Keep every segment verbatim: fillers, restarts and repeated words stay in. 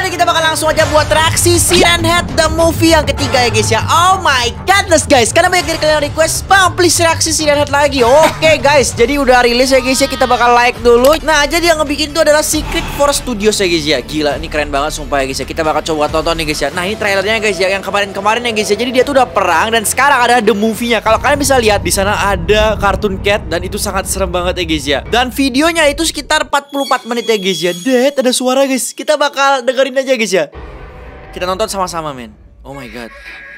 kali kita bakal langsung aja buat reaksi Siren Head The Movie yang ketiga ya guys ya. Oh my godness guys, karena banyak dari kalian request, bang please reaksi Siren Head lagi. Oke okay, guys, jadi udah rilis ya guys ya, kita bakal like dulu. Nah jadi yang ngebikin itu adalah Secret Force Studios ya guys ya. Gila, ini keren banget sumpah ya guys ya. Kita bakal coba tonton nih guys ya. Nah ini trailernya guys ya, yang kemarin-kemarin ya guys ya. Jadi dia tuh udah perang dan sekarang ada The Movie-nya. Kalau kalian bisa lihat di sana ada Cartoon Cat dan itu sangat serem banget ya guys ya. Dan videonya itu sekitar empat puluh empat menit ya guys ya. Dad, ada suara guys. Kita bakal dengerin aja guys ya. Kita nonton sama-sama men. Oh my god.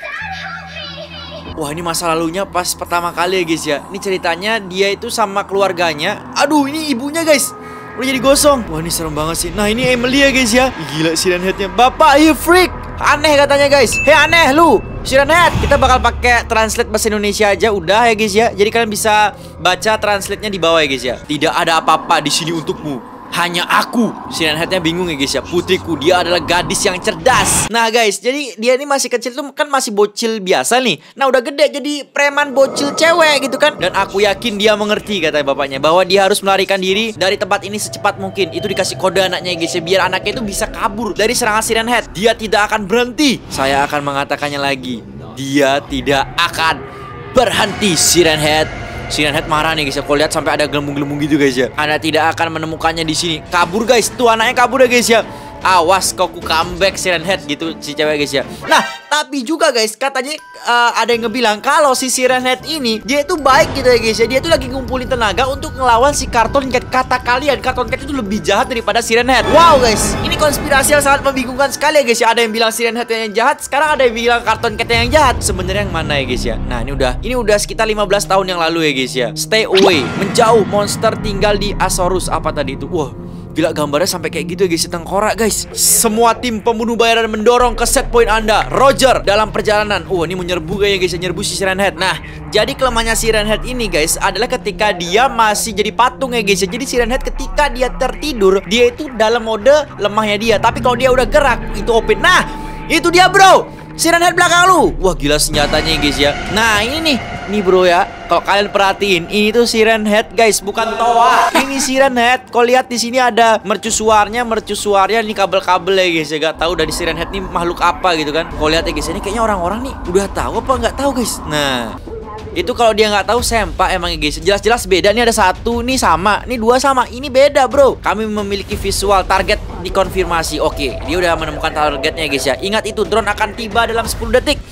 Wah ini masa lalunya pas pertama kali ya guys ya. Ini ceritanya dia itu sama keluarganya. Aduh ini ibunya guys, udah jadi gosong. Wah ini serem banget sih. Nah ini Emily ya guys ya. Gila Siren Head-nya. Bapak you freak. Aneh katanya guys. Hei aneh lu Siren Head. Kita bakal pakai translate bahasa Indonesia aja udah ya guys ya. Jadi kalian bisa baca translate-nya di bawah ya guys ya. Tidak ada apa-apa di sini untukmu, hanya aku. Siren Head-nya bingung ya guys ya. Putriku, dia adalah gadis yang cerdas. Nah guys, jadi dia ini masih kecil tuh kan, masih bocil biasa nih. Nah udah gede jadi preman bocil cewek gitu kan. Dan aku yakin dia mengerti kata bapaknya bahwa dia harus melarikan diri dari tempat ini secepat mungkin. Itu dikasih kode anaknya ya guys ya, biar anaknya itu bisa kabur dari serangan Siren Head. Dia tidak akan berhenti. Saya akan mengatakannya lagi. Dia tidak akan berhenti Siren Head. Siren Head marah nih guys ya. Kau lihat sampai ada gelembung-gelembung gitu guys ya. Anda tidak akan menemukannya di sini. Kabur guys. Tuh anaknya kabur ya guys ya. Awas kau ku comeback Siren Head gitu si cewek guys ya. Nah tapi juga guys katanya uh, ada yang ngebilang kalau si Siren Head ini dia itu baik gitu ya guys ya. Dia tuh lagi ngumpulin tenaga untuk ngelawan si Cartoon Cat. Kata kalian Cartoon Cat itu lebih jahat daripada Siren Head. Wow guys, ini konspirasi yang sangat membingungkan sekali ya guys ya. Ada yang bilang Siren Head yang jahat, sekarang ada yang bilang Cartoon Cat yang jahat. Sebenarnya yang mana ya guys ya. Nah ini udah ini udah sekitar lima belas tahun yang lalu ya guys ya. Stay away, menjauh, monster tinggal di Azorus. Apa tadi itu? Wah gila gambarnya sampai kayak gitu ya guys, tengkorak guys. Semua tim pembunuh bayaran mendorong ke set point Anda. Roger dalam perjalanan. Oh ini menyerbu kayak guys, nyerbu si Siren Head. Nah jadi kelemahannya Siren Head ini guys adalah ketika dia masih jadi patung ya guys ya. Jadi Siren Head ketika dia tertidur, dia itu dalam mode lemahnya dia. Tapi kalau dia udah gerak itu open. Nah itu dia bro, Siren Head belakang lu. Wah gila senjatanya guys ya. Nah ini nih, nih bro ya. Kalau kalian perhatiin, ini tuh Siren Head guys, bukan toa. Ini Siren Head. Kau lihat di sini ada mercusuarnya, mercusuarnya ini kabel-kabel ya guys ya. Gak tahu dari Siren Head ini makhluk apa gitu kan. Kau lihat ya guys, ini kayaknya orang-orang nih udah tahu apa nggak tahu guys. Nah itu kalau dia nggak tahu sempak emang ya guys. Jelas-jelas beda. Ini ada satu, nih sama, ini dua sama, ini beda bro. Kami memiliki visual target dikonfirmasi. Oke, dia udah menemukan targetnya guys ya. Ingat itu drone akan tiba dalam sepuluh detik.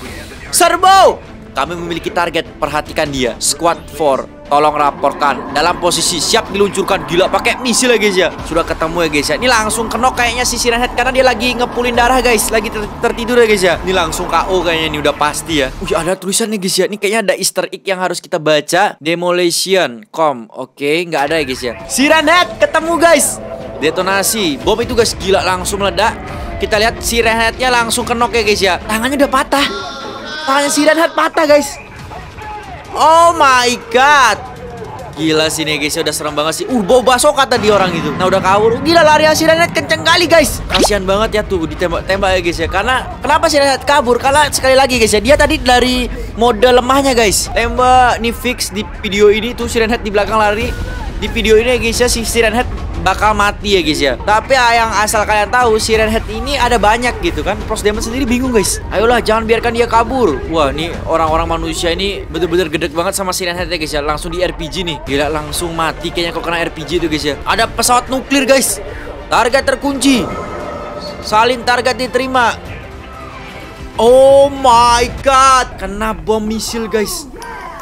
Serbu. Kami memiliki target, perhatikan dia. Squad empat, tolong raporkan. Dalam posisi siap diluncurkan. Gila pakai misil ya guys ya. Sudah ketemu ya guys ya. Ini langsung kenok kayaknya si Siren Head karena dia lagi ngepulin darah guys. Lagi ter tertidur ya guys ya. Ini langsung K O kayaknya, ini udah pasti ya. Wih ada tulisan nih guys ya. Ini kayaknya ada easter egg yang harus kita baca. Demolition com. Oke nggak ada ya guys ya. Siren Head ketemu guys. Detonasi. Bom itu guys gila langsung meledak. Kita lihat Siren Head-nya langsung kenok ya guys ya. Tangannya udah patah. Tangannya Siren Head patah guys. Oh my god. Gila sih nih guys, udah serem banget sih. Uh bau basoka tadi orang itu. Nah udah kabur. Gila larian Siren Head kenceng kali guys. Kasian banget ya tuh ditembak-tembak ya guys ya. Karena kenapa Siren Head kabur? Karena sekali lagi guys ya, dia tadi dari mode lemahnya guys. Tembak nih fix di video ini tuh Siren Head di belakang lari. Di video ini ya guys ya si Siren Head bakal mati ya guys ya. Tapi yang asal kalian tahu Siren Head ini ada banyak gitu kan. Pros Demon sendiri bingung guys. Ayolah jangan biarkan dia kabur. Wah nih orang-orang manusia ini bener-bener gedek banget sama Siren Head ya guys ya. Langsung di R P G nih. Gila langsung mati kayaknya kalau kena R P G itu guys ya. Ada pesawat nuklir guys. Target terkunci. Salin target diterima. Oh my god. Kena bom misil guys.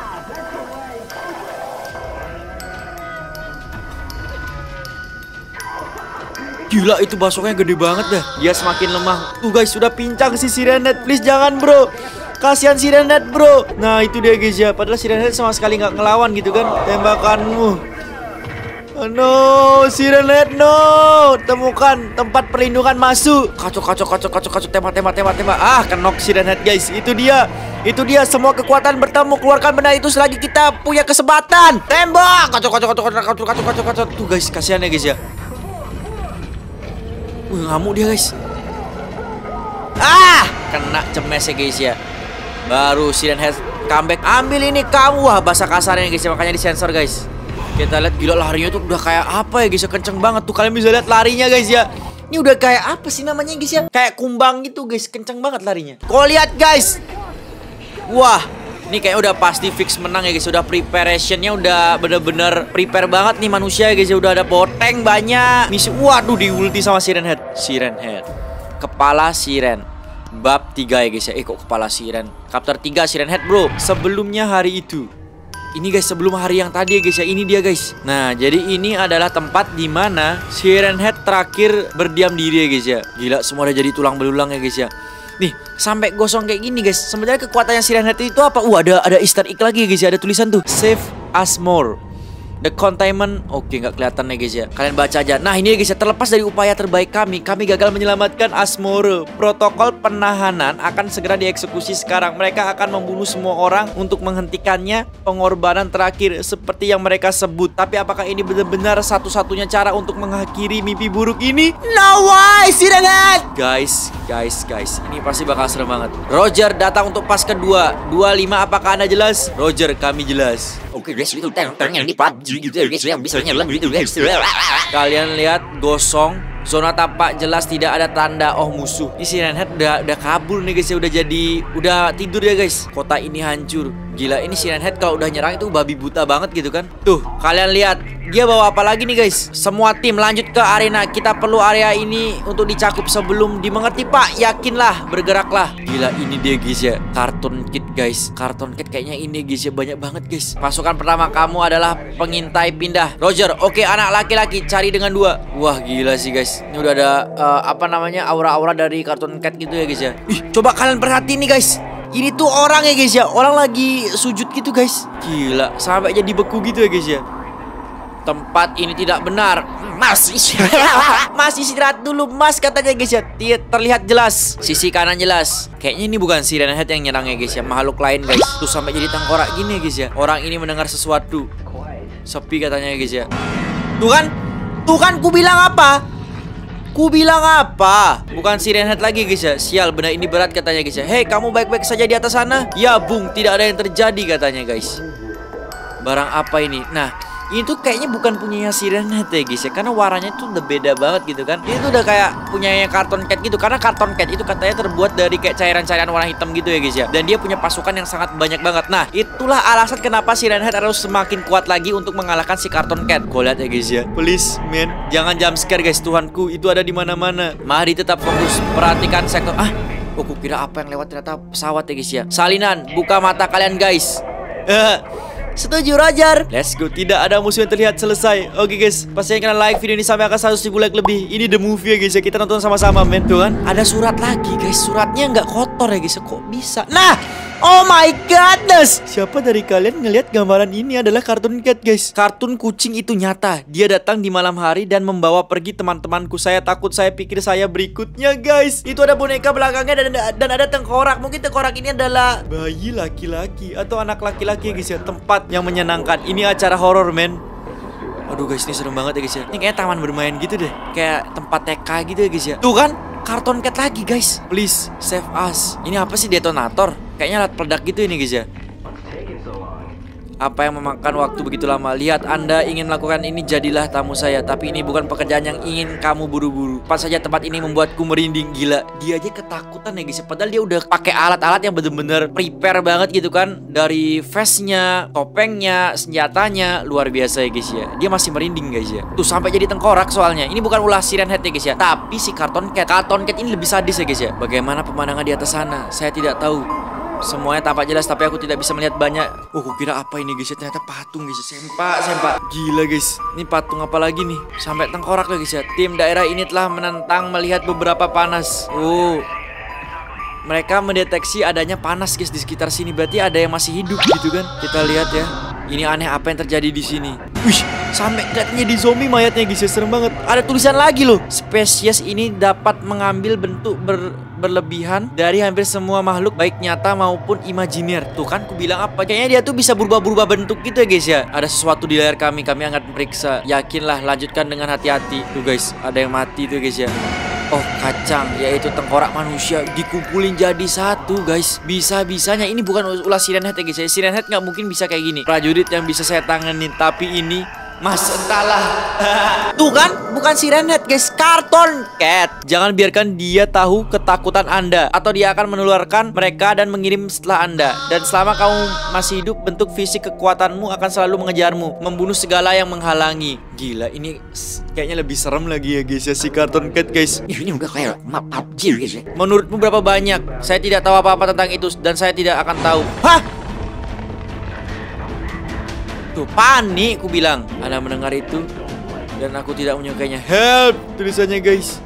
Gila itu basoknya gede banget dah. Dia semakin lemah. Tuh guys sudah pincang si Siren Head. Please jangan bro. Kasihan Siren Head bro. Nah itu dia guys ya. Padahal Siren Head sama sekali nggak ngelawan gitu kan. Tembakanmu. Oh no Siren Head no. Temukan tempat perlindungan masuk. Kacau kacau kacau kacau kacau. Tembak tembak tembak tembak. Ah kenok Siren Head guys. Itu dia. Itu dia semua kekuatan bertemu. Keluarkan benda itu selagi kita punya kesempatan. Tembak. Kacau kacau kacau kacau kacau kacau kacau kacau. Tuh guys kasihan ya guys ya. Wih ngamuk dia guys. Ah kena cemes ya guys ya. Baru Siren Head comeback. Ambil ini kamu. Wah bahasa kasarnya guys ya, makanya disensor guys. Kita lihat gila larinya tuh udah kayak apa ya guys ya. Kenceng banget tuh. Kalian bisa lihat larinya guys ya. Ini udah kayak apa sih namanya guys ya? Kayak kumbang gitu guys, kenceng banget larinya. Kau lihat guys. Wah, ini kayak udah pasti fix menang ya guys. Udah preparationnya udah bener-bener prepare banget nih manusia ya guys. Udah ada boteng banyak. Misi, waduh, di ulti sama Siren Head. Siren Head, kepala Siren. Bab tiga ya guys ya. Eh kok kepala Siren? Chapter tiga Siren Head bro. Sebelumnya hari itu. Ini guys sebelum hari yang tadi ya guys ya. Ini dia guys. Nah jadi ini adalah tempat dimana Siren Head terakhir berdiam diri ya guys ya. Gila semua udah jadi tulang belulang ya guys ya. Nih sampai gosong kayak gini guys. Sebenarnya kekuatannya Siren Head itu apa? Uh ada ada Easter egg lagi ya guys ya. Ada tulisan tuh Save us more. The containment, oke nggak kelihatan ya guys ya. Kalian baca aja. Nah ini ya guys ya, terlepas dari upaya terbaik kami, kami gagal menyelamatkan Asmore. Protokol penahanan akan segera dieksekusi sekarang. Mereka akan membunuh semua orang untuk menghentikannya. Pengorbanan terakhir seperti yang mereka sebut. Tapi apakah ini benar-benar satu-satunya cara untuk mengakhiri mimpi buruk ini? No way, Siren Head! Guys, guys, guys, ini pasti bakal serem banget. Roger datang untuk pas kedua. dua puluh lima apakah Anda jelas? Roger, kami jelas. Oke guys, itu tangan di pub. Kalian lihat gosong, zona tampak jelas tidak ada tanda oh musuh. Ini Siren Head udah udah kabur nih guys ya, udah jadi udah tidur ya guys. Kota ini hancur. Gila ini Siren Head kalau udah nyerang itu babi buta banget gitu kan. Tuh, kalian lihat. Dia bawa apa lagi nih guys? Semua tim lanjut ke arena. Kita perlu area ini untuk dicakup sebelum dimengerti pak. Yakinlah, bergeraklah. Gila ini dia guys ya. Cartoon Kid guys. Cartoon Kid kayaknya ini guys ya. Banyak banget guys. Pasukan pertama kamu adalah pengintai pindah. Roger, oke anak laki-laki cari dengan dua. Wah gila sih guys. Ini udah ada uh, apa namanya aura-aura dari Cartoon Cat gitu ya guys ya. Ih, coba kalian perhatiin nih guys. Ini tuh orang ya guys ya. Orang lagi sujud gitu guys. Gila, sampai jadi beku gitu ya guys ya. Tempat ini tidak benar. Mas, Mas istirahat dulu Mas katanya guys ya. Terlihat jelas. Sisi kanan jelas. Kayaknya ini bukan Siren Head yang nyerang ya guys ya. Makhluk lain guys. Tuh sampai jadi tengkorak gini ya guys ya. Orang ini mendengar sesuatu. Sepi katanya ya guys ya. Tuh kan, tuh kan ku bilang apa? Ku bilang apa? Bukan Siren Head lagi guys ya. Sial benar ini berat katanya guys ya. Hei kamu baik-baik saja di atas sana? Ya bung tidak ada yang terjadi katanya guys. Barang apa ini? Nah ini tuh kayaknya bukan punyanya Siren Head ya guys ya. Karena warnanya tuh udah beda banget gitu kan. Ini tuh udah kayak punyanya Cartoon Cat gitu. Karena Cartoon Cat itu katanya terbuat dari kayak cairan-cairan warna hitam gitu ya guys ya. Dan dia punya pasukan yang sangat banyak banget. Nah itulah alasan kenapa Siren Head harus semakin kuat lagi untuk mengalahkan si Cartoon Cat. Kau lihat ya guys ya. Please man, jangan jump scare guys. Tuhanku itu ada di mana-mana. Mari tetap fokus. Perhatikan sektor. Ah, oh kira apa yang lewat ternyata pesawat ya guys ya. Salinan, buka mata kalian guys. Setuju Roger. Let's go. Tidak ada musuh yang terlihat selesai. Oke okay, guys, pastinya kalian like video ini sampai angka seratus ribu like lebih. Ini the movie ya guys ya. Kita nonton sama-sama men. Tuh kan ada surat lagi guys. Suratnya nggak kotor ya guys. Kok bisa? Nah, oh my goodness. Siapa dari kalian ngelihat gambaran ini adalah Cartoon Cat guys. Kartun kucing itu nyata. Dia datang di malam hari dan membawa pergi teman-temanku. Saya takut saya pikir saya berikutnya guys. Itu ada boneka belakangnya dan, dan ada tengkorak. Mungkin tengkorak ini adalah bayi laki-laki atau anak laki-laki guys ya. Tempat yang menyenangkan. Ini acara horor men. Aduh guys ini serem banget ya guys ya. Ini kayak taman bermain gitu deh. Kayak tempat T K gitu ya guys ya. Tuh kan Cartoon Cat lagi guys. Please save us. Ini apa sih detonator? Kayaknya alat peledak gitu ini guys ya. Apa yang memakan waktu begitu lama? Lihat Anda ingin melakukan ini, jadilah tamu saya. Tapi ini bukan pekerjaan yang ingin kamu buru-buru. Pas saja tempat ini membuatku merinding. Gila, dia aja ketakutan ya guys. Padahal dia udah pakai alat-alat yang bener-bener prepare banget gitu kan. Dari vestnya, topengnya, senjatanya. Luar biasa ya guys ya. Dia masih merinding guys ya. Tuh sampai jadi tengkorak soalnya. Ini bukan ulah Siren Head ya guys ya. Tapi si Cartoon Cat. Cartoon Cat ini lebih sadis ya guys ya. Bagaimana pemandangan di atas sana? Saya tidak tahu. Semuanya tampak jelas tapi aku tidak bisa melihat banyak. Oh, aku kira apa ini guys ya? Ternyata patung guys ya. Sempak, sempak. Gila guys. Ini patung apa lagi nih? Sampai tengkorak loh guys ya. Tim daerah ini telah menentang melihat beberapa panas. Oh. Mereka mendeteksi adanya panas guys di sekitar sini. Berarti ada yang masih hidup gitu kan? Kita lihat ya. Ini aneh apa yang terjadi di sini. Wih, sampai kelihatannya di zombie mayatnya guys ya. Serem banget. Ada tulisan lagi loh. Spesies ini dapat mengambil bentuk ber berlebihan dari hampir semua makhluk baik nyata maupun imajiner. Tuh kan ku bilang apa? Kayaknya dia tuh bisa berubah-berubah bentuk gitu ya guys ya. Ada sesuatu di layar kami. Kami akan periksa. Yakinlah, lanjutkan dengan hati-hati. Tuh guys, ada yang mati tuh guys ya. Oh kacang, yaitu tengkorak manusia dikumpulin jadi satu guys. Bisa-bisanya ini bukan ulah Siren Head ya guys ya. Siren Head nggak mungkin bisa kayak gini. Prajurit yang bisa saya tanganin. Tapi ini Mas entahlah. Tuh kan, bukan Siren Head guys, Cartoon Cat. Jangan biarkan dia tahu ketakutan Anda, atau dia akan menularkan mereka dan mengirim setelah Anda. Dan selama kamu masih hidup, bentuk fisik kekuatanmu akan selalu mengejarmu, membunuh segala yang menghalangi. Gila, ini kayaknya lebih serem lagi ya guys ya, si Cartoon Cat guys. Ini udah kayak map P U B G guys ya. Menurutmu berapa banyak? Saya tidak tahu apa-apa tentang itu, dan saya tidak akan tahu. Hah? Tuh, panik ku bilang. Anda mendengar itu, dan aku tidak menyukainya. Help, tulisannya guys.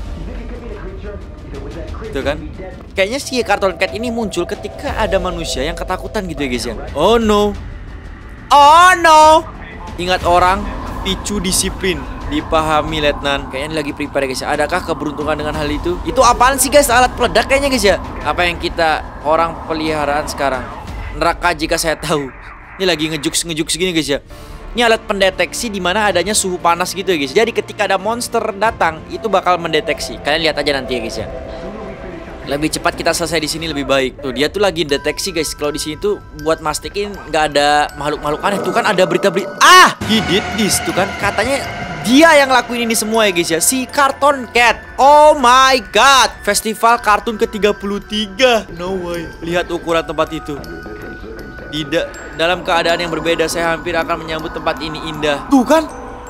Tuh kan, kayaknya si Cartoon Cat ini muncul ketika ada manusia yang ketakutan gitu ya guys ya. Oh no. Oh no. Ingat orang, picu disiplin. Dipahami Letnan. Kayaknya lagi prepare guys ya. Adakah keberuntungan dengan hal itu? Itu apaan sih guys? Alat peledak kayaknya guys ya. Apa yang kita orang peliharaan sekarang? Neraka jika saya tahu. Ini lagi ngejuks-ngejuks gini guys ya. Ini alat pendeteksi di mana adanya suhu panas gitu ya guys. Jadi ketika ada monster datang, itu bakal mendeteksi. Kalian lihat aja nanti ya guys ya. Lebih cepat kita selesai di sini lebih baik. Tuh, dia tuh lagi deteksi guys. Kalau di sini tuh buat mastiin nggak ada makhluk-makhluk aneh. Tuh kan ada berita-berita. Ah, he did this. Tuh kan katanya dia yang lakuin ini semua ya guys ya. Si Cartoon Cat. Oh my god. Festival kartun ke tiga puluh tiga. No way. Lihat ukuran tempat itu. Tidak, dalam keadaan yang berbeda, saya hampir akan menyambut tempat ini indah. Tuh kan,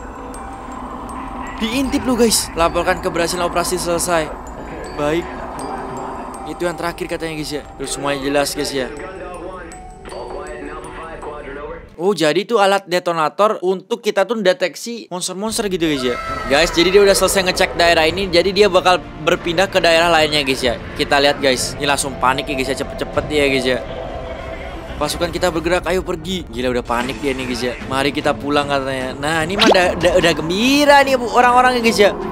diintip lu guys. Laporkan keberhasilan operasi selesai. Baik. Itu yang terakhir katanya guys ya. Terus semuanya jelas guys ya. Oh, jadi itu alat detonator untuk kita tuh deteksi monster-monster gitu guys ya. Guys, jadi dia udah selesai ngecek daerah ini. Jadi dia bakal berpindah ke daerah lainnya guys ya. Kita lihat guys. Ini langsung panik ya guys ya. Cepet-cepet ya guys ya. Pasukan kita bergerak, ayo pergi. Gila udah panik dia nih guys ya. Mari kita pulang katanya. Nah ini mah udah, udah, udah gembira nih orang-orangnya guys ya.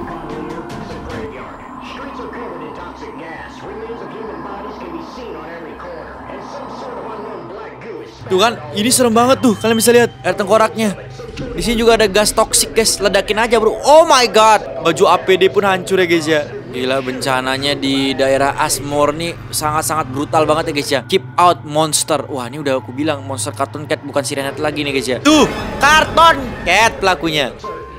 Tuh kan, ini serem banget tuh. Kalian bisa lihat air tengkoraknya. Di sini juga ada gas toksik guys. Ledakin aja bro. Oh my god. Baju A P D pun hancur ya guys ya. Gila, bencananya di daerah Asmore nih sangat-sangat brutal banget ya guys ya. Keep out monster. Wah, ini udah aku bilang monster Cartoon Cat, bukan Siren Head lagi nih guys ya. Tuh, Cartoon Cat pelakunya.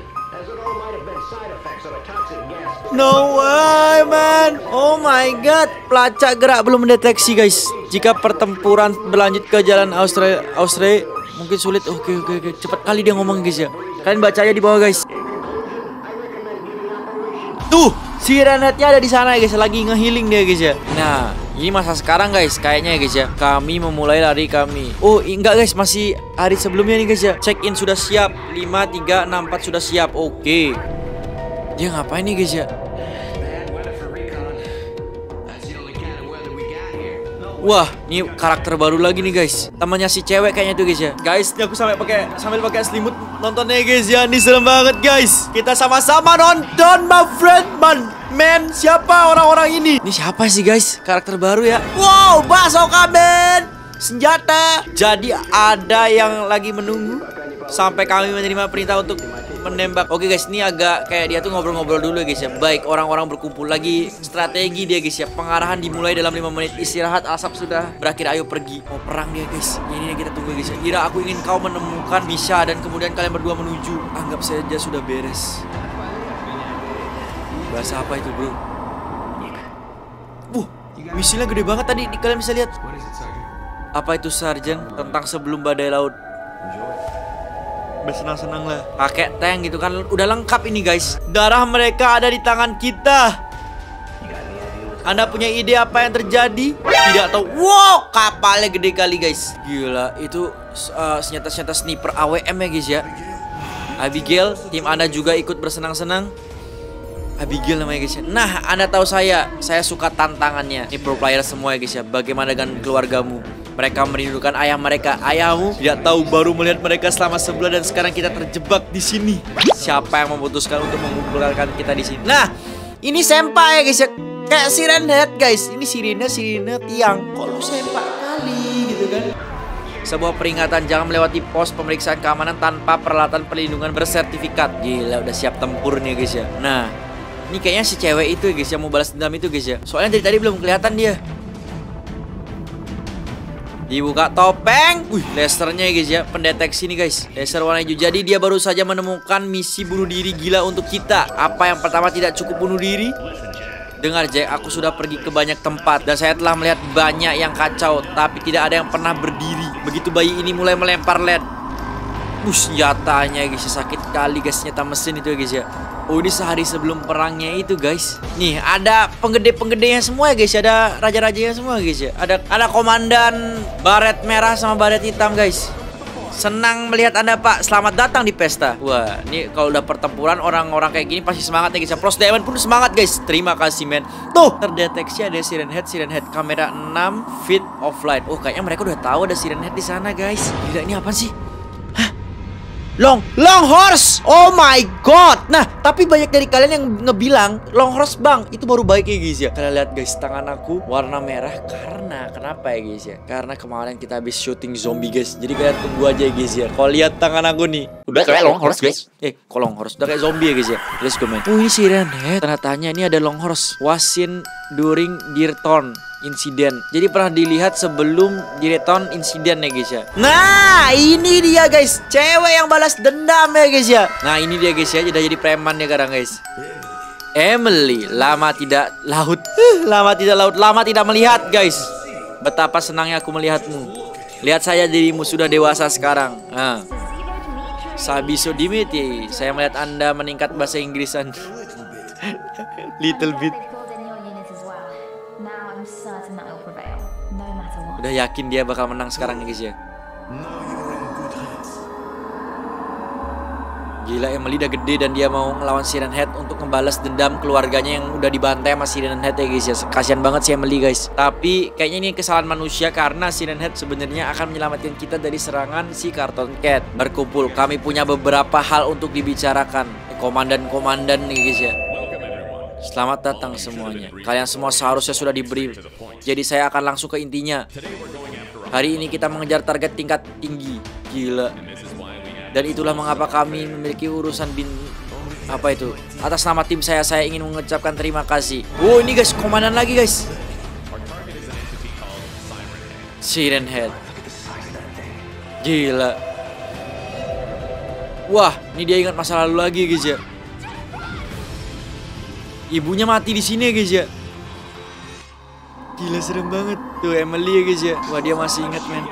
No way man. Oh my god. Pelacak gerak belum mendeteksi guys. Jika pertempuran berlanjut ke jalan Australia, Australia mungkin sulit. Oke oke oke. Cepat kali dia ngomong guys ya. Kalian baca aja di bawah guys. Tuh, Siren Head-nya ada di sana guys, lagi ngehealing dia guys ya. Nah, ini masa sekarang guys, kayaknya guys ya. Kami memulai lari kami. Oh, enggak guys, masih hari sebelumnya nih guys ya. Check in sudah siap. lima tiga enam empat sudah siap. Oke. Dia ngapain nih guys ya? Wah, ini karakter baru lagi nih guys. Temannya si cewek kayaknya tuh guys ya. Guys, ini aku sampai pakai sambil pakai selimut nontonnya guys ya. Ini serem banget guys. Kita sama-sama nonton my friend man. Man, siapa orang-orang ini? Ini siapa sih guys? Karakter baru ya. Wow, Bazooka Man. Senjata. Jadi ada yang lagi menunggu sampai kami menerima perintah untuk menembak. Oke guys, ini agak kayak dia tuh ngobrol-ngobrol dulu guys ya. Baik, orang-orang berkumpul lagi. Strategi dia guys ya. Pengarahan dimulai dalam lima menit. Istirahat, asap sudah berakhir, ayo pergi. Mau perang dia guys. Ini yang kita tunggu guys ya. Ira, aku ingin kau menemukan Misha dan kemudian kalian berdua menuju. Anggap saja sudah beres. Bahasa apa itu bro? Wuh, misilnya gede banget tadi. Kalian bisa lihat. Apa itu Sarjan? Tentang sebelum badai laut. Bersenang-senang lah. Pakai tank gitu kan. Udah lengkap ini guys. Darah mereka ada di tangan kita. Anda punya ide apa yang terjadi? Tidak tahu. Wow, kapalnya gede kali guys. Gila, itu uh, senjata-senjata sniper A W M ya guys ya. Abigail, tim Anda juga ikut bersenang-senang. Abigail namanya guys ya. Nah, Anda tahu saya. Saya suka tantangannya. Ini pro player semua ya guys ya. Bagaimana dengan keluargamu? Mereka merindukan ayah mereka. Ayahmu tidak tahu, baru melihat mereka selama sebulan dan sekarang kita terjebak di sini. Siapa yang memutuskan untuk mengumpulkan kita di sini? Nah, ini senpai ya guys ya. Kayak Siren Head guys. Ini sirine sirine tiang. Kok lu senpai kali gitu kan? Sebuah peringatan, jangan melewati pos pemeriksaan keamanan tanpa peralatan perlindungan bersertifikat. Gila, udah siap tempur nih guys ya. Nah, ini kayaknya si cewek itu ya guys yang mau balas dendam itu guys ya. Soalnya dari tadi belum kelihatan dia. Dibuka topeng. Wih, lasernya guys ya, pendeteksi nih guys. Laser warna hijau. Jadi dia baru saja menemukan misi bunuh diri gila untuk kita. Apa yang pertama tidak cukup bunuh diri? Dengar Jack, aku sudah pergi ke banyak tempat dan saya telah melihat banyak yang kacau, tapi tidak ada yang pernah berdiri. Begitu bayi ini mulai melempar L E D. Uh, senjatanya guys, sakit kali guys, senjata mesin itu guys ya. Oh, ini sehari sebelum perangnya itu guys. Nih ada penggede-penggedenya semua ya guys. Ada raja-rajanya semua guys ya. Ada ada komandan baret merah sama baret hitam guys. Senang melihat Anda Pak. Selamat datang di pesta. Wah, ini kalau udah pertempuran orang-orang kayak gini pasti semangat ya guys. Pros Diamond pun semangat guys. Terima kasih men. Tuh, terdeteksi ada Siren Head, Siren Head kamera enam feet of light. Oh, kayaknya mereka udah tahu ada Siren Head di sana guys. Gila, ini apa sih? Long, long horse. Oh my god. Nah, tapi banyak dari kalian yang ngebilang long horse bang, itu baru baik ya guys ya. Kalian lihat guys, tangan aku warna merah karena kenapa ya guys ya? Karena kemarin kita habis syuting zombie guys. Jadi kalian tunggu aja ya guys ya. Kalau lihat tangan aku nih, Udah kayak long horse guys. Eh, kok long horse? Udah kayak zombie ya guys ya. Let's go man. Oh, ini Siren Head. Tanda-tanya ini ada long horse. Wasin during Deerthorn insiden. Jadi pernah dilihat sebelum Deerthorn insiden ya guys ya. Nah, ini dia guys. Cewek yang balas dendam ya guys ya. Nah, ini dia guys ya. Udah jadi preman ya sekarang guys. Emily, lama tidak laut. Lama tidak laut, lama tidak melihat guys. Betapa senangnya aku melihatmu. Lihat saya dirimu sudah dewasa sekarang. Nah. Sabiso Dimiti, saya melihat Anda meningkat bahasa Inggrisan. Little bit. Udah yakin dia bakal menang sekarang nih guys ya. Gila, Emily udah gede dan dia mau ngelawan Siren Head untuk membalas dendam keluarganya yang udah dibantai sama Siren Head ya guys ya. Kasian banget si Emily guys. Tapi kayaknya ini kesalahan manusia karena Siren Head sebenarnya akan menyelamatkan kita dari serangan si Carton Cat. Berkumpul, kami punya beberapa hal untuk dibicarakan. Komandan-komandan nih guys ya. Selamat datang semuanya. Kalian semua seharusnya sudah diberi. Jadi saya akan langsung ke intinya. Hari ini kita mengejar target tingkat tinggi. Gila. Dan itulah mengapa kami memiliki urusan bin apa itu. Atas nama tim saya, saya ingin mengucapkan terima kasih. Oh, ini guys, komandan lagi guys. Siren Head. Gila. Wah, ini dia ingat masa lalu lagi guys ya. Ibunya mati di sini ya guys ya. Gila, serem banget. Tuh Emily ya guys ya. Wah, dia masih ingat men.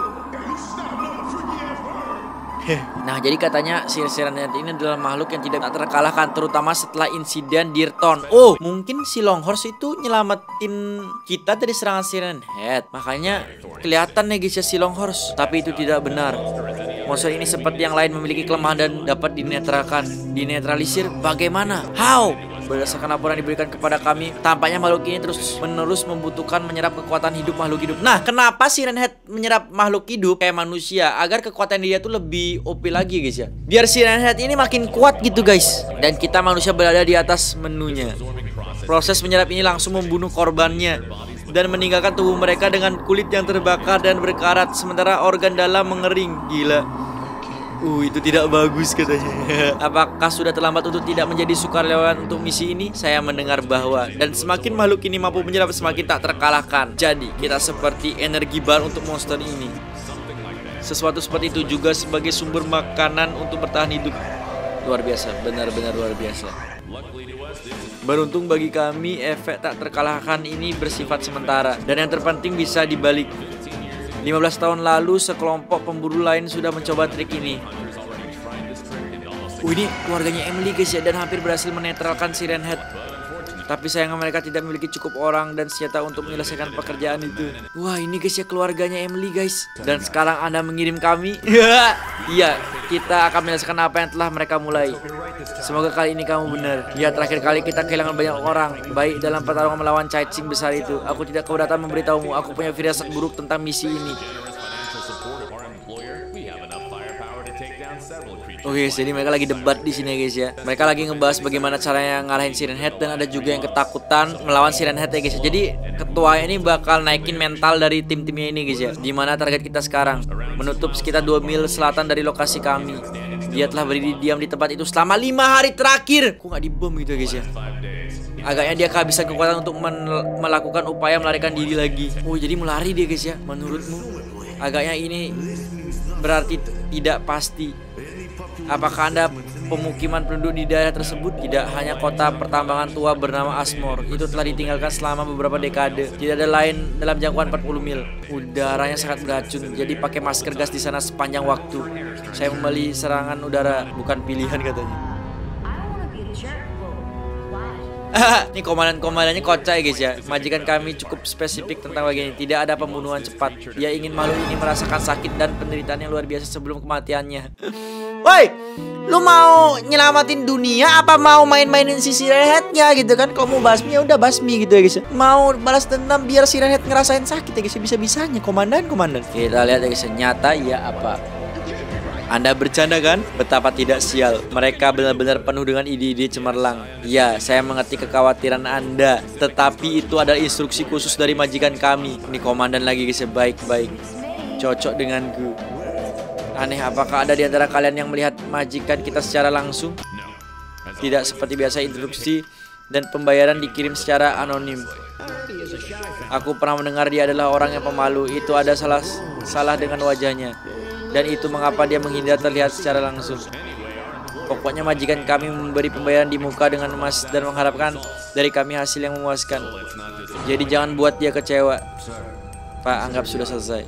Nah, jadi katanya si Siren Head ini adalah makhluk yang tidak terkalahkan, terutama setelah insiden Deerthorn. Oh, mungkin si Longhorse itu nyelamatin kita dari serangan Siren Head. Makanya kelihatan nih guys ya si Longhorse. Tapi itu tidak benar. Monster ini seperti yang lain memiliki kelemahan dan dapat dinetralkan. Dinetralisir bagaimana? How? Berdasarkan laporan diberikan kepada kami, tampaknya makhluk ini terus menerus membutuhkan menyerap kekuatan hidup makhluk hidup. Nah, kenapa Siren Head menyerap makhluk hidup kayak manusia? Agar kekuatan dia tuh lebih O P lagi guys ya. Biar Siren Head ini makin kuat gitu guys. Dan kita manusia berada di atas menunya. Proses menyerap ini langsung membunuh korbannya dan meninggalkan tubuh mereka dengan kulit yang terbakar dan berkarat, sementara organ dalam mengering. Gila. Uh, itu tidak bagus katanya. Apakah sudah terlambat untuk tidak menjadi sukarelawan untuk misi ini? Saya mendengar bahwa dan semakin makhluk ini mampu menyerap, semakin tak terkalahkan. Jadi kita seperti energi bar untuk monster ini. Sesuatu seperti itu juga sebagai sumber makanan untuk bertahan hidup. Luar biasa, benar-benar luar biasa. Beruntung bagi kami, efek tak terkalahkan ini bersifat sementara, dan yang terpenting bisa dibalik. lima belas tahun lalu sekelompok pemburu lain sudah mencoba trik ini. Oh, ini keluarganya Emily guys ya, dan hampir berhasil menetralkan Siren Head. Tapi sayangnya mereka tidak memiliki cukup orang dan senjata untuk menyelesaikan pekerjaan itu. Wah, ini guys ya keluarganya Emily guys. Dan sekarang Anda mengirim kami. Iya, kita akan menyelesaikan apa yang telah mereka mulai. Semoga kali ini kamu benar. Ya, terakhir kali kita kehilangan banyak orang, baik dalam pertarungan melawan cacing besar itu. Aku tidak keberatan memberitahumu. Aku punya firasat buruk tentang misi ini. Oke, okay, jadi mereka lagi debat di sini guys ya. Mereka lagi ngebahas bagaimana caranya ngalahin Siren Head, dan ada juga yang ketakutan melawan Siren Head ya guys ya. Jadi ketua ini bakal naikin mental dari tim-timnya ini guys ya. Dimana target kita sekarang menutup sekitar dua mil selatan dari lokasi kami. Dia telah berdiri diam di tempat itu selama lima hari terakhir. Kok nggak dibom gitu ya guys ya? Agaknya dia kehabisan kekuatan untuk melakukan upaya melarikan diri lagi. Oh, jadi melari dia guys ya. Menurutmu? Agaknya ini berarti tidak pasti. Apakah Anda pemukiman penduduk di daerah tersebut? Tidak, hanya kota pertambangan tua bernama Asmore. Itu telah ditinggalkan selama beberapa dekade. Tidak ada lain dalam jangkauan empat puluh mil. Udaranya sangat beracun, jadi pakai masker gas di sana sepanjang waktu. Saya membeli serangan udara, bukan pilihan katanya. Ini komandan-komandannya kocak guys ya. Majikan kami cukup spesifik tentang bagian ini. Tidak ada pembunuhan cepat. Dia ingin makhluk ini merasakan sakit dan penderitaan yang luar biasa sebelum kematiannya. Woi, lu mau nyelamatin dunia apa mau main-mainin si Sirenhead-nya gitu kan? Kalau mau basmi ya udah basmi gitu ya guys ya. Mau balas dendam biar Sirenhead ngerasain sakit ya guys ya, bisa-bisanya komandan-komandan. Kita lihat ya guys ya, nyata ya apa? Anda bercanda kan? Betapa tidak sial. Mereka benar-benar penuh dengan ide-ide cemerlang. Ya, saya mengerti kekhawatiran Anda, tetapi itu adalah instruksi khusus dari majikan kami. Ini komandan lagi guys, baik-baik. Cocok denganku. Aneh, apakah ada di antara kalian yang melihat majikan kita secara langsung? Tidak seperti biasa, instruksi dan pembayaran dikirim secara anonim. Aku pernah mendengar dia adalah orang yang pemalu. Itu ada salah salah dengan wajahnya. Dan itu mengapa dia menghindar terlihat secara langsung. Pokoknya majikan kami memberi pembayaran di muka dengan emas dan mengharapkan dari kami hasil yang memuaskan. Jadi jangan buat dia kecewa. Pak, anggap sudah selesai.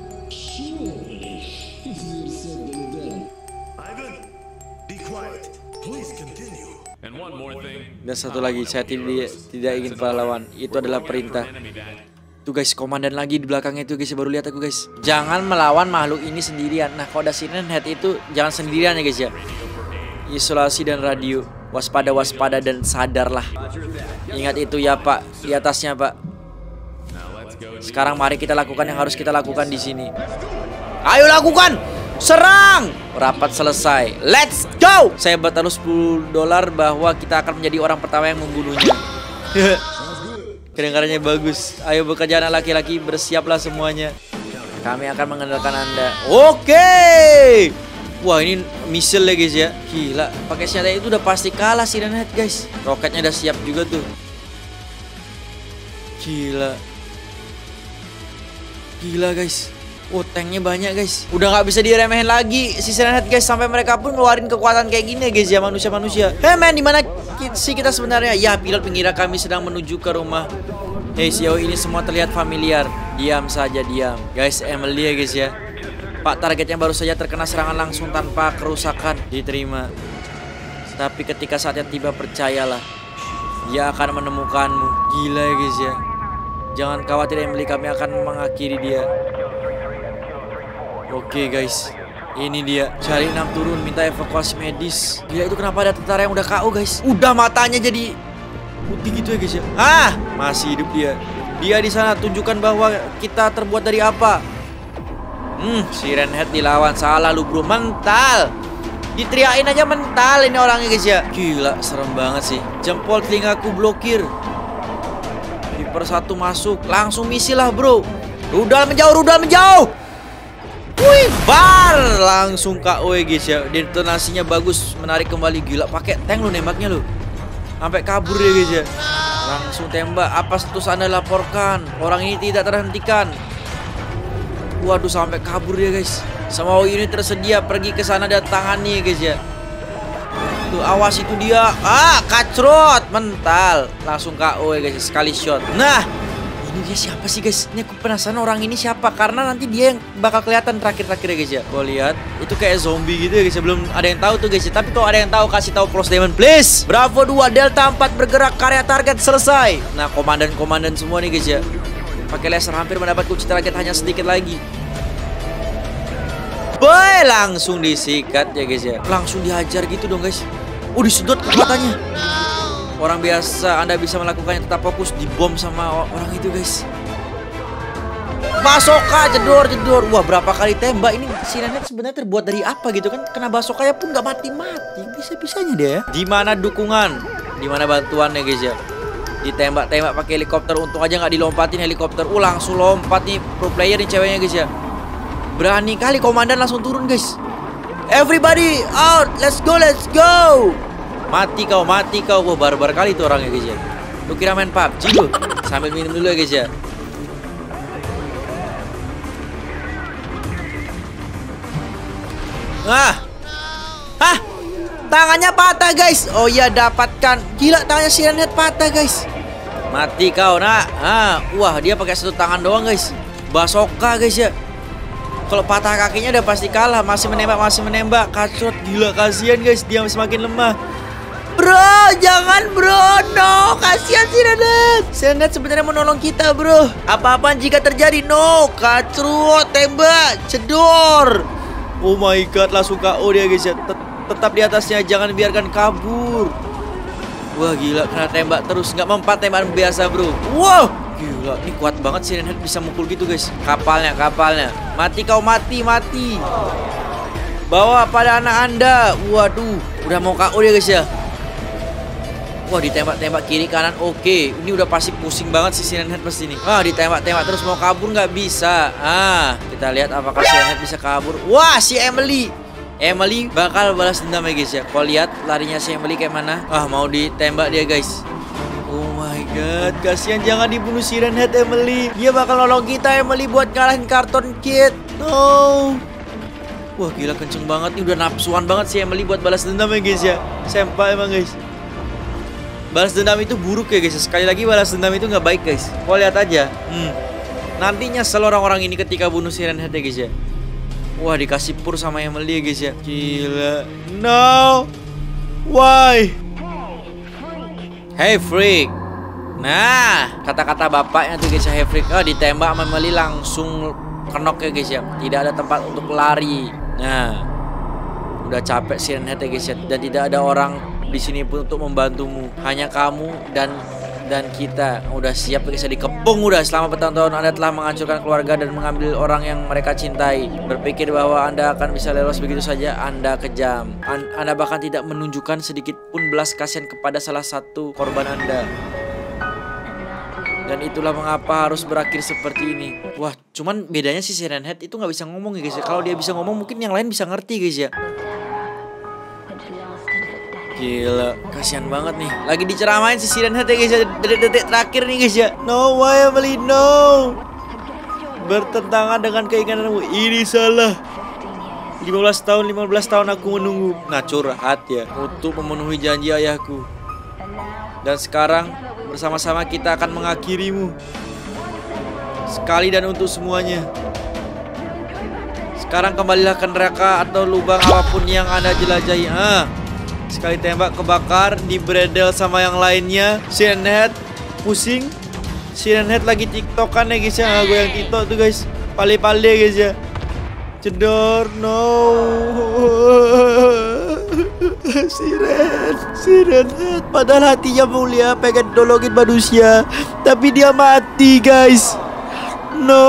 Dan satu lagi, saya tidak, tidak ingin pahlawan. Itu adalah perintah. Tuh guys, komandan lagi di belakangnya itu guys, baru lihat aku guys. Jangan melawan makhluk ini sendirian. Nah, kalau ada Sirenhead itu jangan sendirian ya guys ya. Isolasi dan radio. Waspada, waspada dan sadarlah. Ingat itu ya Pak, di atasnya Pak. Sekarang mari kita lakukan yang harus kita lakukan di sini. Ayo lakukan, serang. Rapat selesai, let's go. Saya bertaruh sepuluh dolar bahwa kita akan menjadi orang pertama yang membunuhnya. Kedengarannya bagus. Ayo bekerja anak laki-laki, bersiaplah semuanya. Kami akan mengandalkan Anda. Oke. Wah, ini misil ya guys ya. Gila, pakai senjata itu udah pasti kalah Sirenhead guys. Roketnya udah siap juga tuh. Gila. Gila guys. Oh, tanknya banyak guys. Udah nggak bisa diremehin lagi si Sirenhead guys. Sampai mereka pun ngeluarin kekuatan kayak gini guys ya, manusia-manusia. Hey man, dimana sih kita sebenarnya? Ya, pilot mengira kami sedang menuju ke rumah. Hey, sejauh ini semua terlihat familiar. Diam saja, diam. Guys, Emily ya guys ya. Pak, targetnya baru saja terkena serangan langsung tanpa kerusakan. Diterima. Tapi ketika saatnya tiba, percayalah, dia akan menemukanmu. Gila ya guys ya. Jangan khawatir Emily, kami akan mengakhiri dia. Oke guys, ini dia. Cari enam turun, minta evakuasi medis. Gila, itu kenapa ada tentara yang udah K O guys? Udah matanya jadi putih gitu ya guys ya. Ah, masih hidup dia. Dia di sana, tunjukkan bahwa kita terbuat dari apa. Hmm, Sirenhead dilawan. Salah lu bro, mental. Diteriakin aja mental ini orangnya guys ya. Gila, serem banget sih. Jempol telingaku blokir. Viper satu masuk, langsung misil lah bro. Rudal menjauh, rudal menjauh. Wih, bar langsung K O ya guys ya. Detonasinya bagus, menarik kembali. Gila, pakai tank lu nembaknya lu. Sampai kabur ya guys ya. Langsung tembak. Apa status Anda laporkan? Orang ini tidak terhentikan. Waduh, sampai kabur ya guys. Semua unit tersedia pergi ke sana dan tangani ya guys ya. Tuh, awas itu dia. Ah, kacrot mental. Langsung K O ya guys, sekali shot. Nah, ini dia siapa sih guys? Ini aku penasaran orang ini siapa, karena nanti dia yang bakal kelihatan terakhir-terakhir ya guys ya. Kau lihat, itu kayak zombie gitu ya guys ya. Belum ada yang tahu tuh guys ya. Tapi kalau ada yang tahu, kasih tahu Cross Diamond please. Bravo dua, Delta empat bergerak, karya target selesai. Nah, komandan-komandan semua nih guys ya. Pakai laser hampir mendapat kunci target, hanya sedikit lagi. Boy, langsung disikat ya guys ya. Langsung dihajar gitu dong guys. Oh, disedot kekuatannya. Orang biasa Anda bisa melakukannya, tetap fokus, dibom sama orang itu guys. Basoka, jedor, jedor. Wah, berapa kali tembak. Ini Sirenhead sebenarnya terbuat dari apa gitu kan? Kena basokanya pun nggak mati-mati. Bisa-bisanya dia ya. Di mana dukungan? Di mana bantuannya guys ya? Ditembak-tembak pakai helikopter. Untung aja nggak dilompatin helikopter. Uh, langsung lompat nih pro player nih ceweknya guys ya. Berani kali komandan langsung turun guys. Everybody out, let's go, let's go. Mati kau, mati kau. Wah, barbar kali tuh orangnya guys ya. Lu kira main P U B G lu? Sambil minum dulu ya guys ya. Ah. Hah? Tangannya patah guys. Oh iya dapatkan. Gila tangannya Siren Head patah guys. Mati kau nak. Ah, wah dia pakai satu tangan doang guys. Basoka guys ya. Kalau patah kakinya udah pasti kalah. Masih menembak, masih menembak. Kacrot, gila kasihan guys. Dia semakin lemah. Bro, jangan bro. No, kasihan Siren Head. Siren Head sebenarnya menolong kita bro. Apa-apaan jika terjadi. No, kacrot, tembak, cedor. Oh my god, langsung K O dia guys ya. Tetap di atasnya, jangan biarkan kabur. Wah gila, kena tembak terus. Nggak mempan tembakan biasa bro. Wow, gila, ini kuat banget Siren Head bisa mukul gitu guys. Kapalnya, kapalnya. Mati kau, mati, mati. Bawa pada anak anda. Waduh, udah mau K O dia guys ya. Wah ditembak-tembak kiri kanan. Oke, ini udah pasti pusing banget si Siren Head pasti nih. Wah ditembak-tembak terus mau kabur nggak bisa. Ah, kita lihat apakah Siren Head bisa kabur. Wah si Emily. Emily bakal balas dendam ya guys ya. Kau lihat larinya si Emily kayak mana. Ah mau ditembak dia guys. Oh my god, kasihan, jangan dibunuh Siren Head Emily. Dia bakal nolong kita Emily buat ngalahin Cartoon Kid. No. Wah gila kenceng banget nih, udah nafsuan banget si Emily buat balas dendam ya guys ya. Sempak emang guys. Balas dendam itu buruk ya guys. Sekali lagi balas dendam itu nggak baik guys. Kau lihat aja. Hmm. Nantinya nyesel orang-orang ini ketika bunuh Siren Head ya guys ya. Wah dikasih pur sama Emily ya guys ya. Gila. No. Why? Hey freak. Nah kata-kata bapaknya tuh guys ya. Hey freak. Oh ditembak sama Emily langsung kenok ya guys ya. Tidak ada tempat untuk lari. Nah udah capek Siren Head ya guys ya. Dan tidak ada orang di sini pun untuk membantumu. Hanya kamu dan dan kita. Udah siap guys ya, dikepung udah. Selama bertahun-tahun Anda telah menghancurkan keluarga dan mengambil orang yang mereka cintai. Berpikir bahwa Anda akan bisa lolos begitu saja. Anda kejam. An Anda bahkan tidak menunjukkan sedikit pun belas kasihan kepada salah satu korban Anda. Dan itulah mengapa harus berakhir seperti ini. Wah, cuman bedanya si Siren Head itu nggak bisa ngomong ya guys ya. Kalau dia bisa ngomong mungkin yang lain bisa ngerti guys ya. Gila, kasihan banget nih. Lagi diceramain si Siren Head ya guys ya. Detik-detik terakhir nih guys ya. No way Emily, no. Bertentangan dengan keinginanmu. Ini salah. lima belas tahun, lima belas tahun aku menunggu. Nah curhat ya. Untuk memenuhi janji ayahku. Dan sekarang bersama-sama kita akan mengakhirimu. Sekali dan untuk semuanya. Sekarang kembalilah ke neraka atau lubang apapun yang Anda jelajahi. Ah. Sekali tembak kebakar, dibredel sama yang lainnya. Siren Head pusing. Siren Head lagi tiktokan ya guys ya. Nggak goyang tiktok tuh guys. Pale-pale guys ya. Cedor, no. Siren, Siren Head. Padahal hatinya mulia, pengen nolongin manusia. Tapi dia mati guys. No.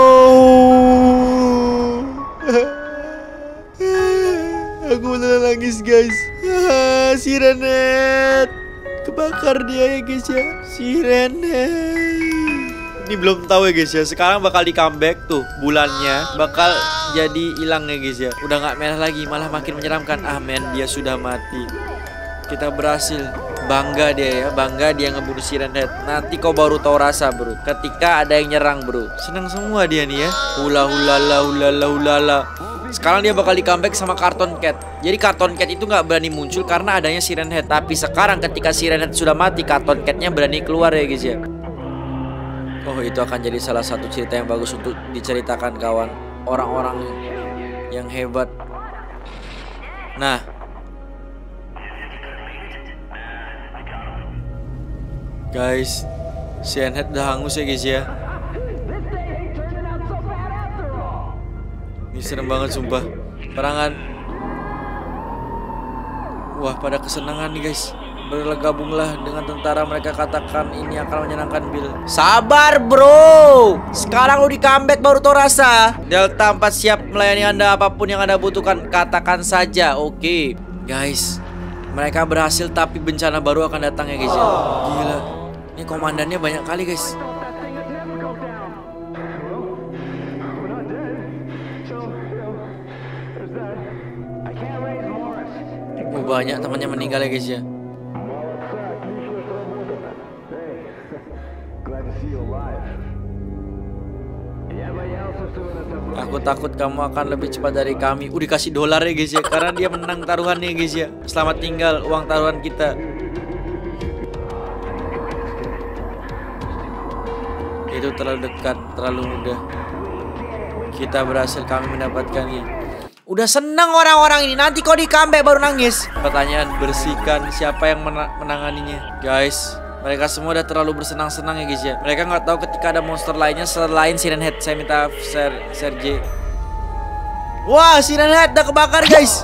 Aku mulai nangis guys. Ah, Siren Head kebakar dia ya guys ya. Siren Head. Ini belum tahu ya guys ya. Sekarang bakal di comeback tuh bulannya. Bakal jadi hilang ya guys ya. Udah nggak merah lagi, malah makin menyeramkan. Ah men, dia sudah mati. Kita berhasil. Bangga dia ya. Bangga dia ngebunuh Siren Head. Nanti kau baru tahu rasa bro, ketika ada yang nyerang bro. Senang semua dia nih ya. Hula hulala hulala hulala. Sekarang dia bakal di comeback sama Cartoon Cat. Jadi Cartoon Cat itu nggak berani muncul karena adanya Siren Head. Tapi sekarang ketika Siren Head sudah mati, Cartoon Catnya berani keluar ya guys ya. Oh itu akan jadi salah satu cerita yang bagus untuk diceritakan kawan. Orang-orang yang hebat. Nah guys, Siren Head udah hangus ya guys ya. Ini serem banget sumpah. Perangan. Wah pada kesenangan nih guys. Bergabunglah dengan tentara, mereka katakan ini akan menyenangkan Bill. Sabar bro. Sekarang lu di comeback baru tau rasa. Delta empat siap melayani Anda apapun yang Anda butuhkan. Katakan saja. Oke okay. Guys, mereka berhasil tapi bencana baru akan datang ya guys ya. Gila. Ini komandannya banyak kali guys. Oh, banyak temannya meninggal ya guys ya. Aku takut kamu akan lebih cepat dari kami. Udah dikasih dolar ya guys ya, karena dia menang taruhannya guys ya. Selamat tinggal uang taruhan kita. Itu terlalu dekat, terlalu mudah. Kita berhasil, kami mendapatkannya. Udah seneng orang-orang ini, nanti kau di comeback baru nangis. Pertanyaan, bersihkan siapa yang mena menanganinya. Guys, mereka semua udah terlalu bersenang-senang ya guys ya. Mereka nggak tahu ketika ada monster lainnya selain Siren Head. Saya minta Sir, Sir J. Wah, Siren Head udah kebakar guys.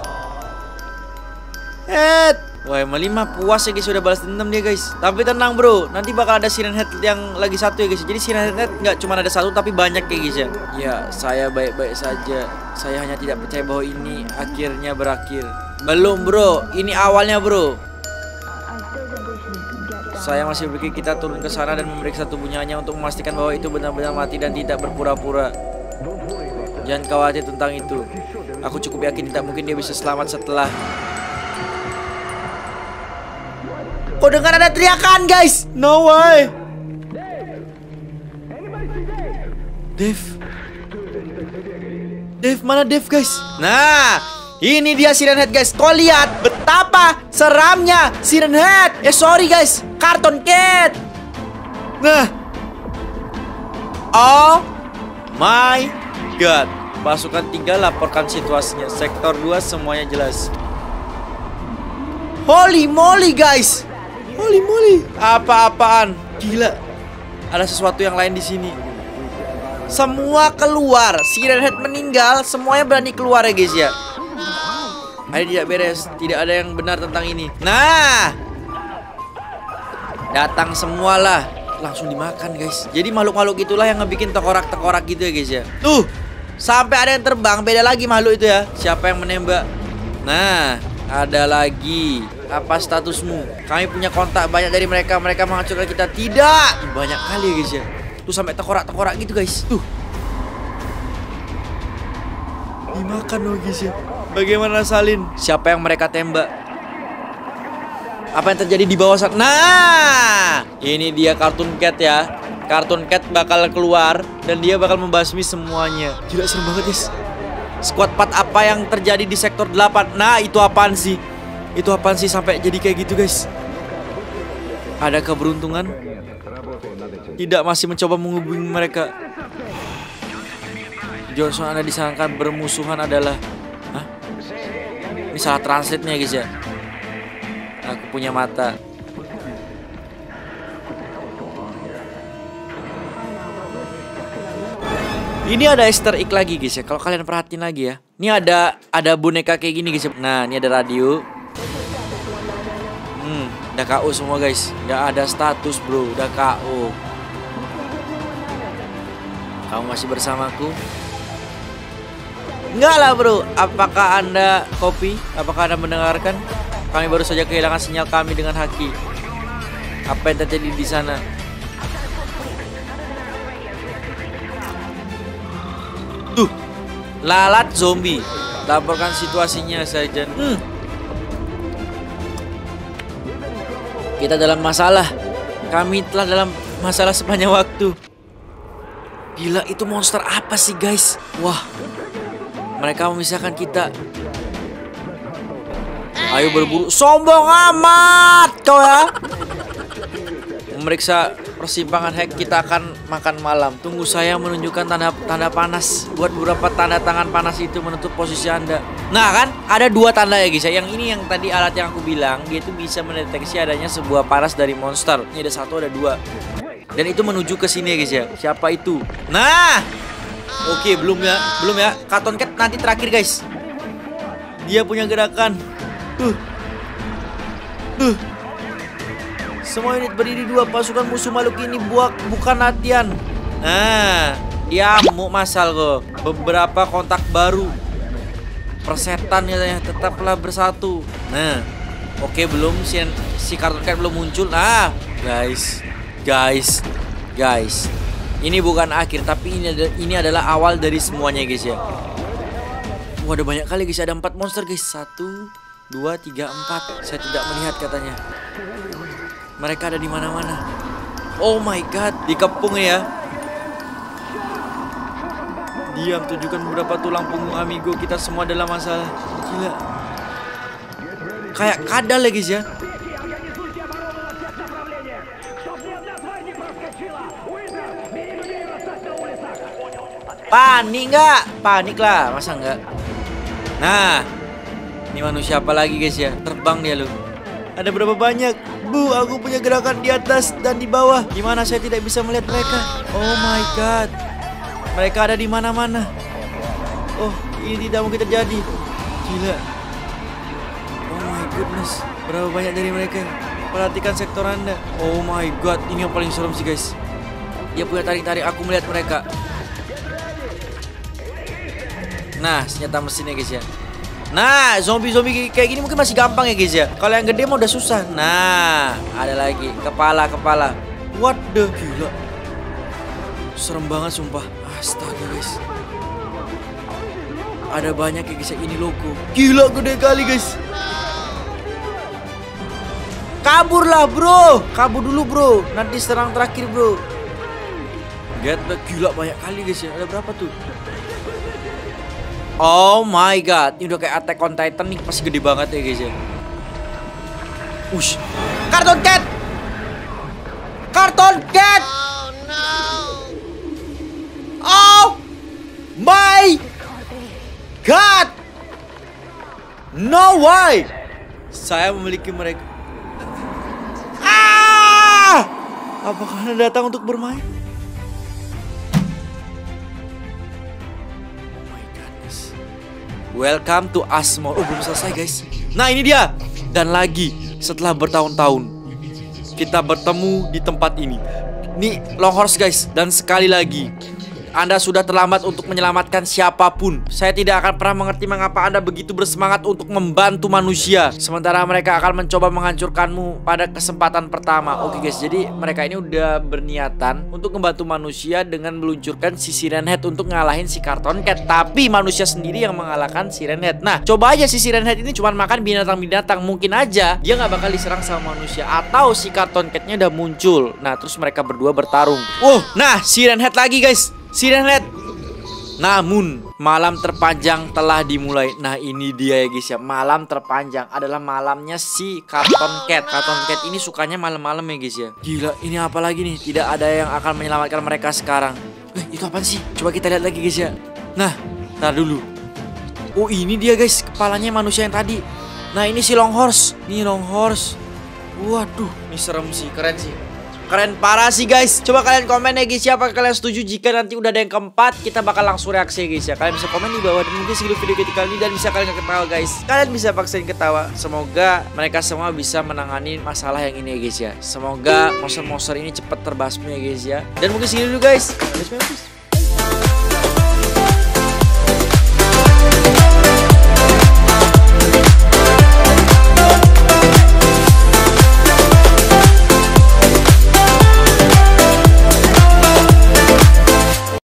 Head. Wah, emang lima puas ya guys, sudah balas dendam dia guys. Tapi tenang bro, nanti bakal ada Siren Head yang lagi satu ya guys. Jadi Siren Head nggak cuma ada satu tapi banyak ya guys ya. Ya, saya baik-baik saja. Saya hanya tidak percaya bahwa ini akhirnya berakhir. Belum bro, ini awalnya bro. Saya masih berpikir kita turun ke sana dan memeriksa tubuhnya hanya untuk memastikan bahwa itu benar-benar mati dan tidak berpura-pura. Jangan khawatir tentang itu. Aku cukup yakin tidak mungkin dia bisa selamat setelah. Kok dengar ada teriakan guys? No way. Dev. Dev, mana Dev guys? Nah, ini dia Siren Head guys. Kau lihat betapa seramnya Siren Head. Eh sorry guys, Cartoon Cat. Nah. Oh my god. Pasukan tiga laporkan situasinya. Sektor dua semuanya jelas. Holy moly guys. Holy moly. Apa-apaan? Gila. Ada sesuatu yang lain di sini. Semua keluar. Siren Head meninggal, semuanya berani keluar ya guys ya. Ada tidak beres. Tidak ada yang benar tentang ini. Nah, datang semualah. Langsung dimakan guys. Jadi makhluk-makhluk itulah yang ngebikin tekorak-tekorak gitu ya guys ya. Tuh, sampai ada yang terbang. Beda lagi makhluk itu ya. Siapa yang menembak? Nah, ada lagi. Apa statusmu? Kami punya kontak banyak dari mereka. Mereka menghancurkan kita. Tidak. Banyak kali ya guys ya. Tuh sampai tekorak-tekorak gitu guys. Tuh. Dimakan loh guys ya. Bagaimana salin? Siapa yang mereka tembak? Apa yang terjadi di bawah sana? Nah, ini dia Cartoon Cat ya. Cartoon Cat bakal keluar dan dia bakal membasmi semuanya. Gila, serem banget guys. Squad empat apa yang terjadi di sektor delapan? Nah, itu apaan sih? Itu apaan sih sampai jadi kayak gitu guys? Ada keberuntungan? Tidak, masih mencoba menghubungi mereka. Johnson Anda disangka bermusuhan adalah. Hah? Ini salah translate-nya guys ya. Aku punya mata. Ini ada Easter egg lagi guys ya. Kalau kalian perhatiin lagi ya. Ini ada ada boneka kayak gini guys ya. Nah, ini ada radio. Hmm, udah K O semua guys. Udah ada status bro, udah K O. Kamu masih bersamaku? Enggak lah bro. Apakah Anda kopi? Apakah Anda mendengarkan? Kami baru saja kehilangan sinyal kami dengan Haki. Apa yang terjadi di sana? Tuh, lalat zombie. Laporkan situasinya Sergeant. Hmm. Kita dalam masalah. Kami telah dalam masalah sepanjang waktu. Gila, itu monster apa sih guys? Wah, mereka memisahkan kita. Ayo berburu. Sombong amat kau ya. Memeriksa persimpangan hack, kita akan makan malam. Tunggu saya menunjukkan tanda-tanda panas. Buat beberapa tanda tangan panas itu menutup posisi Anda. Nah kan, ada dua tanda ya guys ya. Yang ini yang tadi alat yang aku bilang, dia itu bisa mendeteksi adanya sebuah panas dari monster. Ini ada satu, ada dua. Dan itu menuju ke sini ya guys ya. Siapa itu? Nah, oke, belum ya, belum ya. Cartoon Cat nanti terakhir guys. Dia punya gerakan. Tuh, tuh. Semua unit berdiri dua. Pasukan musuh makhluk ini buak bukan latihan. Nah, dia mau masal kok. Beberapa kontak baru. Persetan katanya, tetaplah bersatu. Nah, oke, belum si si Cartoon Cat belum muncul. Nah, guys. Guys, guys, ini bukan akhir, tapi ini ada, ini adalah awal dari semuanya guys ya. Wah, ada banyak kali guys, ada empat monster guys. Satu, dua, tiga, empat. Saya tidak melihat katanya. Mereka ada di mana-mana. Oh my god, dikepung ya. Diam, tunjukkan beberapa tulang punggung amigo. Kita semua dalam masalah. Gila. Kayak kadal ya guys ya. Panik nggak? Panik lah, masa nggak? Nah, ini manusia apa lagi guys ya? Terbang dia loh. Ada berapa banyak? Bu, aku punya gerakan di atas dan di bawah. Gimana saya tidak bisa melihat mereka? Oh my god. Mereka ada di mana-mana. Oh, ini tidak mungkin terjadi. Gila. Oh my goodness. Berapa banyak dari mereka? Perhatikan sektor Anda. Oh my god, ini yang paling serem sih guys. Dia punya tarik-tarik, aku melihat mereka. Nah, senjata mesinnya guys ya. Nah, zombie-zombie kayak gini mungkin masih gampang ya guys ya. Kalau yang gede mah udah susah. Nah, ada lagi kepala-kepala. What the gila. Serem banget sumpah. Astaga guys. Ada banyak ya guys ya, ini logo. Gila gede kali guys. Kabur lah bro. Kabur dulu bro. Nanti serang terakhir bro. Get back. Gila banyak kali guys ya. Ada berapa tuh? Oh my god, ini udah kayak Attack on Titan nih, pasti gede banget ya guys ya. Ush, Karton Cat, Karton Cat. Oh no. Oh my god. No way. Saya memiliki mereka. Ah! Apakah Anda datang untuk bermain? Welcome to Asmore. Oh belum selesai guys. Nah ini dia. Dan lagi setelah bertahun-tahun kita bertemu di tempat ini. Ini Longhorse guys. Dan sekali lagi Anda sudah terlambat untuk menyelamatkan siapapun. Saya tidak akan pernah mengerti mengapa Anda begitu bersemangat untuk membantu manusia, sementara mereka akan mencoba menghancurkanmu pada kesempatan pertama. Oke guys, jadi mereka ini udah berniatan untuk membantu manusia dengan meluncurkan si Siren Head untuk ngalahin si Karton Cat. Tapi manusia sendiri yang mengalahkan Siren Head. Nah, coba aja si Siren Head ini cuma makan binatang-binatang. Mungkin aja dia nggak bakal diserang sama manusia. Atau si Karton Catnya udah muncul. Nah, terus mereka berdua bertarung. Wow, nah Siren Head lagi guys. Siren Head. Namun malam terpanjang telah dimulai. Nah ini dia ya guys ya. Malam terpanjang adalah malamnya si Karton Cat. Karton Cat ini sukanya malam-malam ya guys ya. Gila, ini apa lagi nih? Tidak ada yang akan menyelamatkan mereka sekarang. Eh itu apaan sih? Coba kita lihat lagi guys ya. Nah, ntar dulu. Oh ini dia guys, kepalanya manusia yang tadi. Nah ini si Longhorse. Ini Longhorse. Waduh, ini serem sih, keren sih. Keren parah sih guys. Coba kalian komen ya guys, siapa kalian setuju jika nanti udah ada yang keempat, kita bakal langsung reaksi ya guys ya. Kalian bisa komen di bawah dan mungkin segitu video kita kali ini. Dan bisa kalian ketawa guys, kalian bisa paksain ketawa. Semoga mereka semua bisa menangani masalah yang ini ya guys ya. Semoga monster-monster ini cepat terbasmi ya guys ya. Dan mungkin segitu dulu guys.